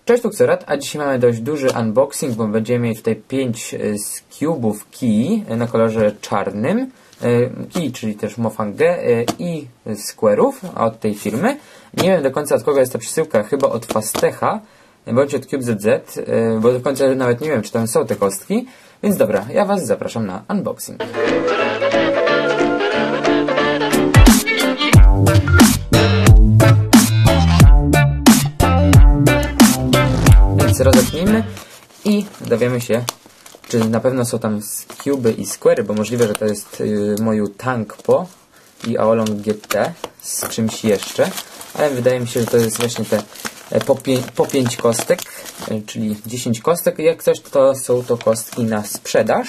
Cześć, tu Xerath, a dzisiaj mamy dość duży unboxing, bo będziemy mieli tutaj 5 z cubów key na kolorze czarnym. Key, czyli też Mofangę i Square'ów od tej firmy. Nie wiem do końca od kogo jest ta przesyłka, chyba od Fastecha, bądź od CubeZZ, bo do końca nawet nie wiem, czy tam są te kostki. Więc dobra, ja Was zapraszam na unboxing. Więc rozepnijmy i dowiemy się, czy na pewno są tam Cube i Square, bo możliwe, że to jest moją Tangpo i Aolong GT z czymś jeszcze, ale wydaje mi się, że to jest właśnie te po 5 kostek, czyli 10 kostek. Jak coś, to są to kostki na sprzedaż.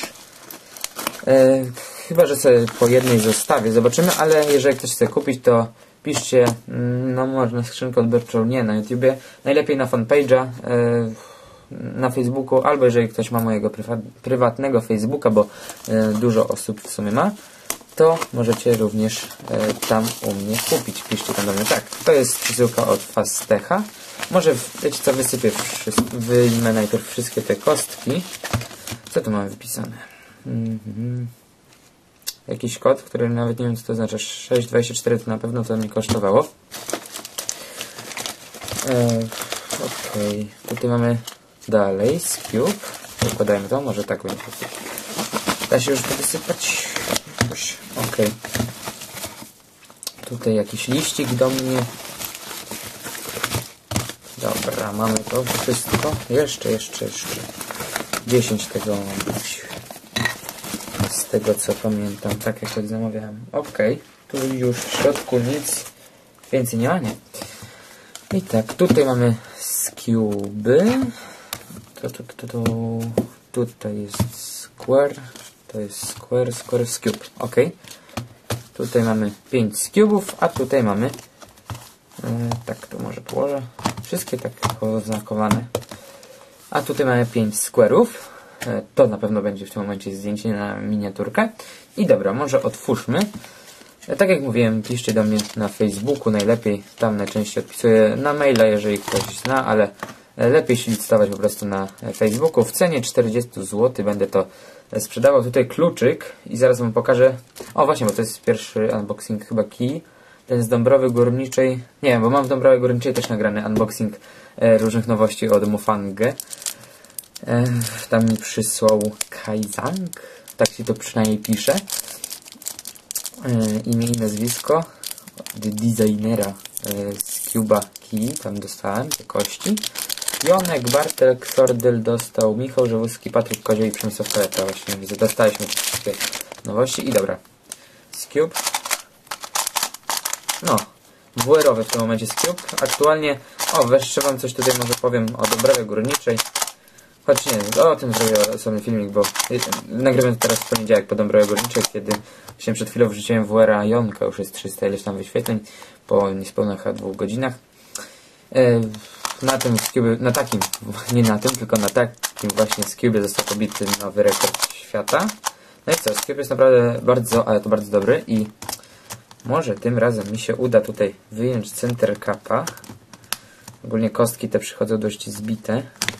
Chyba, że sobie po jednej zostawię, zobaczymy, ale jeżeli ktoś chce kupić, to piszcie, no można skrzynkę odbiorczą, nie na YouTubie, najlepiej na fanpage'a, na Facebooku, albo jeżeli ktoś ma mojego prywatnego Facebooka, bo dużo osób w sumie ma, to możecie również tam u mnie kupić. Piszcie tam do mnie. Tak, to jest przesyłka od Fastecha. Może, wiecie co, wysypię, wyjmę najpierw wszystkie te kostki. Co tu mamy wypisane? Jakiś kod, który nawet nie wiem co to znaczy. 6,24 to na pewno to mi kosztowało. Okej, tutaj mamy dalej z Cube. Układajmy to, może tak będzie. Da się już to wysypać. Okej. Tutaj jakiś liścik do mnie. Dobra, mamy to wszystko. Jeszcze. 10 tego z tego co pamiętam, tak jak to zamawiałem. Okej, tu już w środku nic więcej nie ma, nie. I tak, tutaj mamy Cube. Tutaj jest Square. To jest Square z Cube. Ok. Tutaj mamy 5 Cube'ów, a tutaj mamy tak, to może położę. Wszystkie tak oznakowane. A tutaj mamy 5 Square'ów. To na pewno będzie w tym momencie zdjęcie na miniaturkę. I dobra, może otwórzmy. Tak jak mówiłem, piszcie do mnie na Facebooku najlepiej. Tam najczęściej odpisuję na maila, jeżeli ktoś zna, ale lepiej się licytować po prostu na Facebooku. W cenie 40 zł będę to sprzedawał. Tutaj kluczyk i zaraz Wam pokażę. O właśnie, bo to jest pierwszy unboxing chyba key. Ten z Dąbrowy Górniczej. Nie wiem, bo mam w Dąbrowie Górniczej też nagrany unboxing różnych nowości od Mofangę. Tam mi przysłał Kaizang. Tak się to przynajmniej pisze. Imię i nazwisko od designera z Cuba Key. Tam dostałem te kości. Jonek, Bartek, Sordyl dostał, Michał Żewuski, Patryk Kozioł i Przemysław Kaleta. Właśnie dostaliśmy wszystkie nowości. I dobra. Z Cube. No. WR-owy w tym momencie z Cube. Aktualnie, jeszcze Wam coś tutaj może powiem o Dąbrowie Górniczej. Choć nie, o tym zrobię osobny filmik, bo nagrywam teraz w poniedziałek po Dąbrowie Górniczej, kiedy się przed chwilą wrzuciłem WR-a Jonka, już jest 300 ileś tam wyświetleń po niespełna 2 godzinach. Na tym Cube, na takim, nie na tym, tylko na takim właśnie z Cube został pobity nowy rekord świata. No i co, Cube jest naprawdę bardzo, ale to bardzo dobry i może tym razem mi się uda tutaj wyjąć center capa. Ogólnie kostki te przychodzą dość zbite.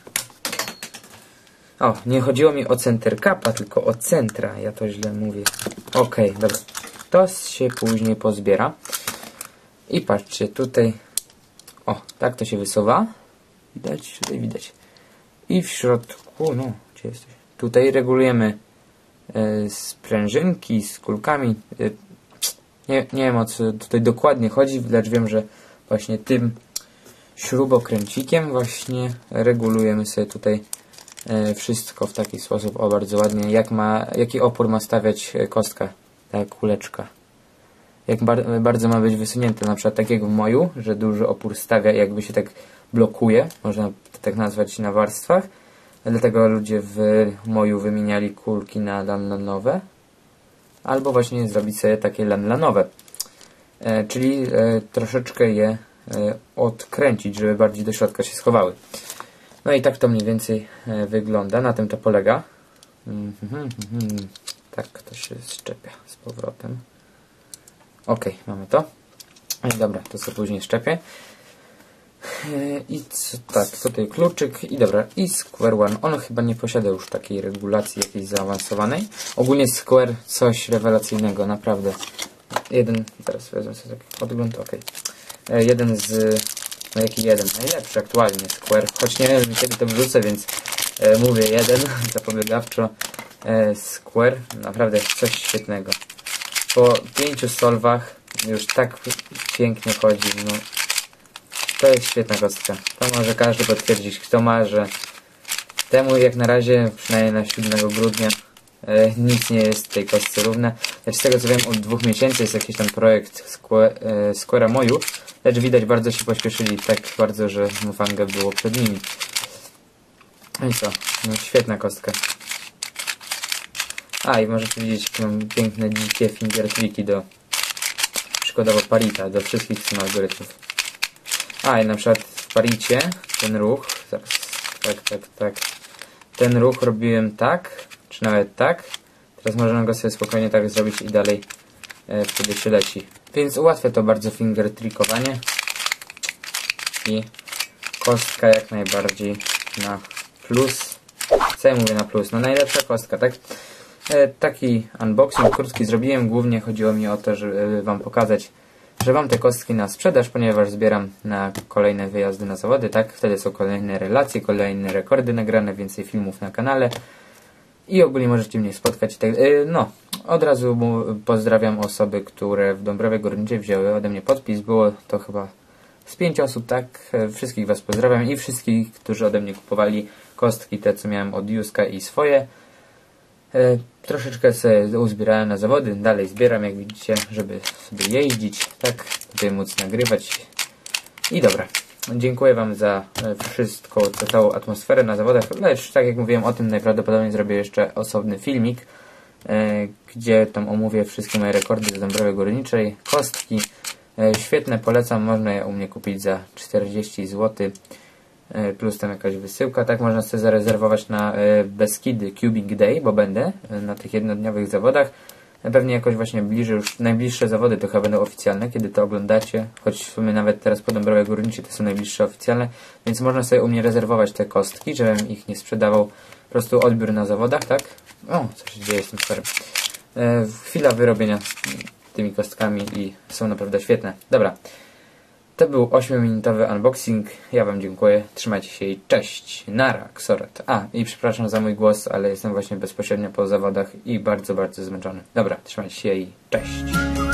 O, nie chodziło mi o center capa, tylko o centra. Ja to źle mówię. Okej, dobra. To się później pozbiera. I patrzcie, tutaj... O, tak to się wysuwa. Widać? Tutaj widać. I w środku... No, gdzie jesteś? Tutaj regulujemy sprężynki z kulkami. Nie wiem o co tutaj dokładnie chodzi, lecz wiem, że właśnie tym śrubokręcikiem właśnie regulujemy sobie tutaj wszystko w taki sposób, o bardzo ładnie, jaki opór ma stawiać kostka, ta kuleczka. Jak bardzo ma być wysunięte, na przykład tak jak w moju, że duży opór stawia i jakby się tak blokuje, można to tak nazwać na warstwach. Dlatego ludzie w moju wymieniali kulki na lanlanowe. Albo właśnie zrobić sobie takie lanlanowe. Czyli troszeczkę je odkręcić, żeby bardziej do środka się schowały. No i tak to mniej więcej wygląda. Na tym to polega. Tak to się szczepia z powrotem. Ok, mamy to. Dobra, to sobie później szczepię. I co, tak, tutaj kluczyk i dobra, i Square One. On chyba nie posiada już takiej regulacji jakiejś zaawansowanej. Ogólnie Square coś rewelacyjnego, naprawdę. Teraz wezmę sobie taki podgląd, ok. Jeden z, no jaki jeden? Najlepszy aktualnie Square, choć nie wiem kiedy to wrzucę, więc mówię jeden, zapobiegawczo. Square, naprawdę coś świetnego. Po 5 solwach już tak pięknie chodzi, no. To jest świetna kostka. To może każdy potwierdzić, kto ma, że temu jak na razie, przynajmniej na 7 grudnia, nic nie jest tej kostce równe. Lecz z tego co wiem, od 2 miesięcy jest jakiś tam projekt Square'a Moju, lecz widać bardzo się pośpieszyli, tak bardzo, że Mufanga było przed nimi. No i co? No świetna kostka. A i możecie widzieć, jakie mam piękne, dzikie finger tricki do przykładowo parita, do wszystkich tym algorytmów. A i na przykład w paricie ten ruch, zaraz, tak. Ten ruch robiłem tak, czy nawet tak. Teraz możemy go sobie spokojnie tak zrobić i dalej wtedy się leci. Więc ułatwia to bardzo finger trickowanie. I kostka jak najbardziej na plus. Co ja mówię na plus? No najlepsza kostka, tak? Taki unboxing krótki zrobiłem. Głównie chodziło mi o to, żeby wam pokazać, że mam te kostki na sprzedaż, ponieważ zbieram na kolejne wyjazdy na zawody, tak? Wtedy są kolejne relacje, kolejne rekordy nagrane, więcej filmów na kanale. I ogólnie możecie mnie spotkać. No, od razu pozdrawiam osoby, które w Dąbrowie Górniczej wzięły ode mnie podpis. Było to chyba z 5 osób, tak? Wszystkich was pozdrawiam i wszystkich, którzy ode mnie kupowali kostki, te co miałem od Juska i swoje. Troszeczkę sobie uzbierałem na zawody, dalej zbieram, jak widzicie, żeby sobie jeździć, tak? Tutaj móc nagrywać. I dobra. Dziękuję wam za wszystko, za całą atmosferę na zawodach, lecz tak jak mówiłem o tym, najprawdopodobniej zrobię jeszcze osobny filmik, gdzie tam omówię wszystkie moje rekordy z Dąbrowy Górniczej, kostki, świetne, polecam, można je u mnie kupić za 40 zł, plus tam jakaś wysyłka, tak można sobie zarezerwować na Beskidy Cubing Day, bo będę na tych jednodniowych zawodach. Pewnie jakoś właśnie bliżej, już najbliższe zawody to chyba będą oficjalne, kiedy to oglądacie, choć w sumie nawet teraz po Dąbrowie Górniczej to są najbliższe oficjalne, więc można sobie u mnie rezerwować te kostki, żebym ich nie sprzedawał, po prostu odbiór na zawodach, tak? O, co się dzieje z tym sferem. Chwila wyrobienia z tymi kostkami i są naprawdę świetne. Dobra, to był 8-minutowy unboxing, ja wam dziękuję, trzymajcie się i cześć, nara, Xoret. A, i przepraszam za mój głos, ale jestem właśnie bezpośrednio po zawodach i bardzo, bardzo zmęczony. Dobra, trzymajcie się i cześć.